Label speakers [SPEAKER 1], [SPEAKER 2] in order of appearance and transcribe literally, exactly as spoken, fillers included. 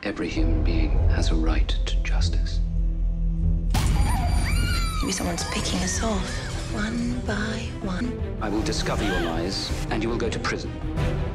[SPEAKER 1] Every human being has a right to justice.
[SPEAKER 2] Maybe someone's picking us off, one by one.
[SPEAKER 1] I will discover your lies, and you will go to prison.